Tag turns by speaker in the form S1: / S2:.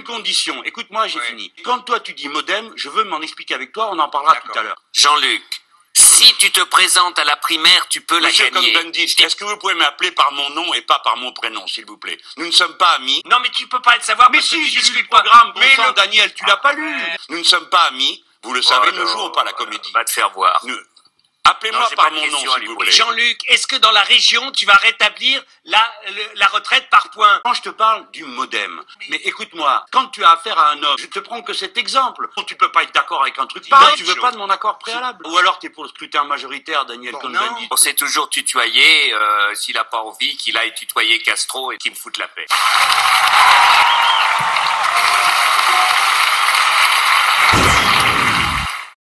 S1: une condition. Écoute-moi, j'ai fini. Quand toi tu dis modem, je veux m'en expliquer avec toi, on en parlera tout à l'heure.
S2: Jean-Luc, si tu te présentes à la primaire, tu peux
S1: Monsieur
S2: la gagner.
S1: Cohn-Bendit, est-ce que vous pouvez m'appeler par mon nom et pas par mon prénom, s'il vous plaît? Nous ne sommes pas amis.
S2: Non, mais tu peux pas le savoir.
S1: Mais
S2: parce que
S1: si,
S2: tu
S1: j'ai lu
S2: discutes
S1: le programme, bon
S2: Mais
S1: sang,
S2: le-
S1: Daniel, tu l'as pas lu. Nous ne sommes pas amis, vous le savez, nous jouons pas la comédie.
S2: Va te faire voir.
S1: Appelez-moi
S2: Non, j'ai
S1: par
S2: pas de
S1: mon
S2: question
S1: nom,
S2: à
S1: s'il
S2: lui
S1: vous
S2: poser.
S1: plaît.
S2: Jean-Luc, est-ce que dans la région, tu vas rétablir la retraite par points?
S1: Quand je te parle du modem, mais écoute-moi, quand tu as affaire à un homme, je te prends que cet exemple. Tu peux pas être d'accord avec un truc pareil, tu veux pas de mon accord préalable. Ou alors tu es pour le scrutin majoritaire, Daniel Cohn-Bendit.
S2: On s'est toujours tutoyé, s'il a pas envie qu'il aille tutoyer Castro et qu'il me foute la paix.